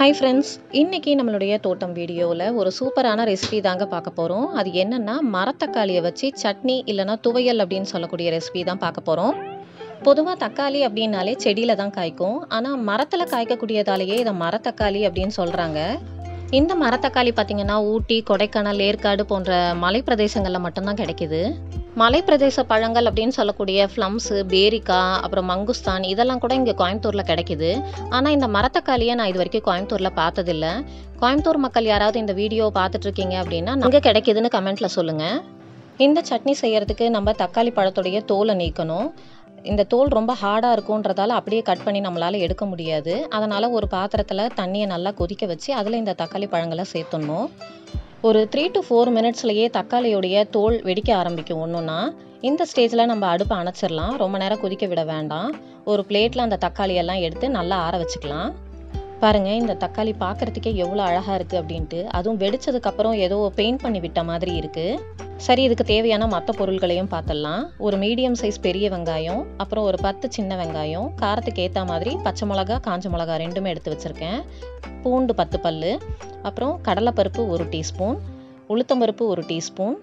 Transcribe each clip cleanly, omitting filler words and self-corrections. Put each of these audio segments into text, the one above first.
Hi friends, இன்றைக்கி நம்மளுடைய தோட்டம் வீடியோவில் ஒரு சூப்பரான ரெசிபி தாங்க பார்க்க போகிறோம். அது என்னென்னா மரத்தக்காளியை வச்சு சட்னி இல்லைனா துவையல் அப்படின்னு சொல்லக்கூடிய ரெசிபி தான் பார்க்க போகிறோம். பொதுவாக தக்காளி அப்படின்னாலே செடியில் தான் காய்க்கும். ஆனால் மரத்தில் காய்க்கக்கூடியதாலேயே இதை மரத்தக்காளி அப்படின்னு சொல்கிறாங்க. இந்த மரத்தக்காளி பார்த்திங்கன்னா ஊட்டி, கொடைக்கானல், ஏற்காடு போன்ற மலை பிரதேசங்களில் மட்டும்தான் கிடைக்கிது. மலை பிரதேச பழங்கள் அப்படின்னு சொல்லக்கூடிய ஃப்ளம்ஸு, பேரிக்காய், அப்புறம் மங்குஸ்தான் இதெல்லாம் கூட இங்கே கோயம்புத்தூரில் கிடைக்கிது. ஆனால் இந்த மரத்தக்காளியை நான் இது வரைக்கும் கோயம்புத்தூரில் பார்த்ததில்ல. கோயம்புத்தூர் மக்கள் யாராவது இந்த வீடியோ பார்த்துட்ருக்கீங்க அப்படின்னா எங்கே கிடைக்கிதுன்னு கமெண்ட்டில் சொல்லுங்கள். இந்த சட்னி செய்கிறதுக்கு நம்ம தக்காளி பழத்துடைய தோலை நீக்கணும். இந்த தோல் ரொம்ப ஹார்டாக இருக்குன்றதால அப்படியே கட் பண்ணி நம்மளால் எடுக்க முடியாது. அதனால் ஒரு பாத்திரத்தில் தண்ணியை நல்லா கொதிக்க வச்சு அதில் இந்த தக்காளி பழங்களை சேர்த்துடணும். ஒரு 3 to 4 மினிட்ஸ்லேயே தக்காளியோடைய தோல் வெடிக்க ஆரம்பிக்கும் ஒன்றுன்னா. இந்த ஸ்டேஜில் நம்ம அடுப்பை அணைச்சிடலாம். ரொம்ப நேரம் கொதிக்க விட வேண்டாம். ஒரு பிளேட்டில் அந்த தக்காளியெல்லாம் எடுத்து நல்லா ஆற வச்சுக்கலாம். பாருங்கள், இந்த தக்காளி பார்க்குறதுக்கே எவ்வளோ அழகாக இருக்குது அப்படின்ட்டு. அதுவும் வெடித்ததுக்கப்புறம் ஏதோ பெயிண்ட் பண்ணி விட்ட மாதிரி இருக்குது. சரி, இதுக்கு தேவையான மற்ற பொருட்களையும் பார்த்துடலாம். ஒரு மீடியம் சைஸ் பெரிய வெங்காயம், அப்புறம் ஒரு 10 சின்ன வெங்காயம், காரத்துக்கு ஏற்ற மாதிரி பச்சை மிளகா, காஞ்ச மிளகா ரெண்டுமே எடுத்து வச்சுருக்கேன். பூண்டு 10 பல், அப்புறம் கடலைப்பருப்பு 1 டீஸ்பூன், உளுத்தம்பருப்பு 1 டீஸ்பூன்,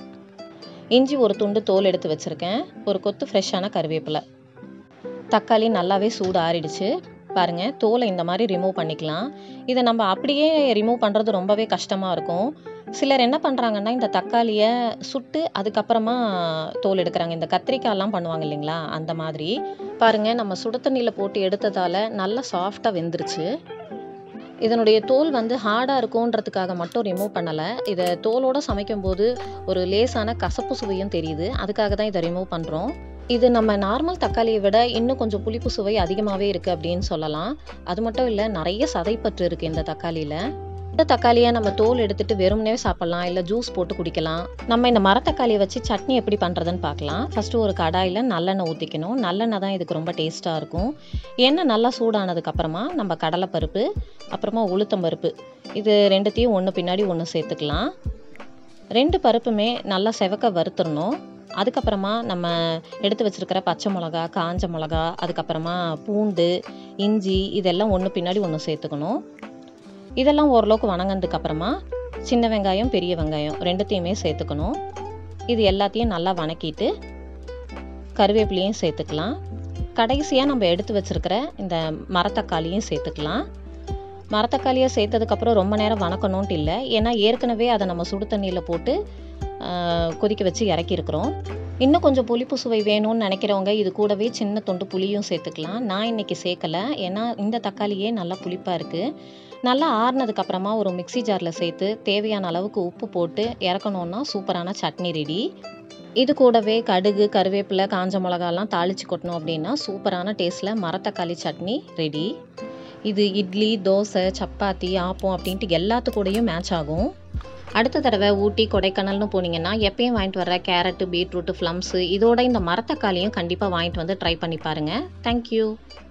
இஞ்சி ஒரு துண்டு தோல் எடுத்து வச்சுருக்கேன், ஒரு கொத்து ஃப்ரெஷ்ஷான கருவேப்பிலை. தக்காளி நல்லாவே சூடு ஆறிடுச்சு. பாருங்கள், தோலை இந்த மாதிரி ரிமூவ் பண்ணிக்கலாம். இதை நம்ம அப்படியே ரிமூவ் பண்ணுறது ரொம்பவே கஷ்டமாக இருக்கும். சிலர் என்ன பண்ணுறாங்கன்னா இந்த தக்காளியை சுட்டு அதுக்கப்புறமா தோல் எடுக்கிறாங்க. இந்த கத்திரிக்காயெல்லாம் பண்ணுவாங்க இல்லைங்களா, அந்த மாதிரி. பாருங்கள், நம்ம சுடு தண்ணியில் போட்டு எடுத்ததால் நல்லா சாஃப்டாக வெந்துருச்சு. இதனுடைய தோல் ஹார்டாக இருக்குன்றதுக்காக மட்டும் ரிமூவ் பண்ணலை. இதை தோலோடு சமைக்கும்போது ஒரு லேசான கசப்பு சுவையும் தெரியுது. அதுக்காக தான் இதை ரிமூவ் பண்ணுறோம். இது நம்ம நார்மல் தக்காளியை விட இன்னும் கொஞ்சம் புளிப்பு சுவை அதிகமாகவே இருக்குது அப்படின்னு சொல்லலாம். அது மட்டும் இல்லை, நிறைய சதைப்பற்று இருக்குது இந்த தக்காளியில். இந்த தக்காளியை நம்ம தோல் எடுத்துகிட்டு வெறுமனே சாப்பிட்லாம், இல்லை ஜூஸ் போட்டு குடிக்கலாம். நம்ம இந்த மரத்தக்காளியை வச்சு சட்னி எப்படி பண்ணுறதுன்னு பார்க்கலாம். ஃபஸ்ட்டு ஒரு கடாயில் நல்லெண்ணெய் ஊற்றிக்கணும். நல்லெண்ணெய் தான் இதுக்கு ரொம்ப டேஸ்ட்டாக இருக்கும். எண்ணெய் நல்லா சூடானதுக்கப்புறமா நம்ம கடலைப்பருப்பு, அப்புறமா உளுத்தம்பருப்பு, இது ரெண்டுத்தையும் ஒன்று பின்னாடி ஒன்று சேர்த்துக்கலாம். 2 பருப்புமே நல்லா செவக்க வறுத்துடணும். அதுக்கப்புறமா நம்ம எடுத்து வச்சுருக்கிற பச்சை மிளகா, காஞ்ச மிளகா, அதுக்கப்புறமா பூண்டு, இஞ்சி இதெல்லாம் ஒன்று பின்னாடி ஒன்று சேர்த்துக்கணும். இதெல்லாம் ஓரளவுக்கு வணங்கினதுக்கப்புறமா சின்ன வெங்காயம், பெரிய வெங்காயம் ரெண்டுத்தையுமே சேர்த்துக்கணும். இது எல்லாத்தையும் நல்லா வணக்கிட்டு கருவேப்பிலையும் சேர்த்துக்கலாம். கடைசியாக நம்ம எடுத்து வச்சுருக்கிற இந்த மரத்தக்காளியும் சேர்த்துக்கலாம். மரத்தக்காளியை சேர்த்ததுக்கப்புறம் ரொம்ப நேரம் வணக்கணுன்ட்டு இல்லை, ஏன்னா ஏற்கனவே அதை நம்ம சுடு தண்ணியில் போட்டு கொதிக்க வச்சு இறக்கியிருக்கிறோம். இன்னும் கொஞ்சம் புளிப்பு சுவை வேணும்னு நினைக்கிறவங்க இது கூடவே சின்ன துண்டு புளியும் சேர்த்துக்கலாம். நான் இன்றைக்கி சேர்க்கலை, ஏன்னா இந்த தக்காளியே நல்லா புளிப்பாக இருக்குது. நல்லா ஆறுனதுக்கப்புறமா ஒரு மிக்ஸி ஜாரில் சேர்த்து தேவையான அளவுக்கு உப்பு போட்டு இறக்கணுன்னா சூப்பரான சட்னி ரெடி. இது கூடவே கடுகு, கருவேப்பிலை, காஞ்ச மிளகாலாம் தாளித்து கொட்டணும் அப்படின்னா சூப்பரான டேஸ்ட்டில் மரத்தக்காளி சட்னி ரெடி. இது இட்லி, தோசை, சப்பாத்தி, ஆப்பம் அப்படின்ட்டு எல்லாத்துக்கூடையும் மேட்ச் ஆகும். அடுத்த தடவை ஊட்டி, கொடைக்கானல்னு போனீங்கன்னா எப்பயும் வாங்கிட்டு வர்ற கேரட்டு, பீட்ரூட்டு, ஃப்ளம்ஸு இதோட இந்த மரத்தக்காளியும் கண்டிப்பாக வாங்கிட்டு வந்து ட்ரை பண்ணி பாருங்கள். தேங்க்யூ.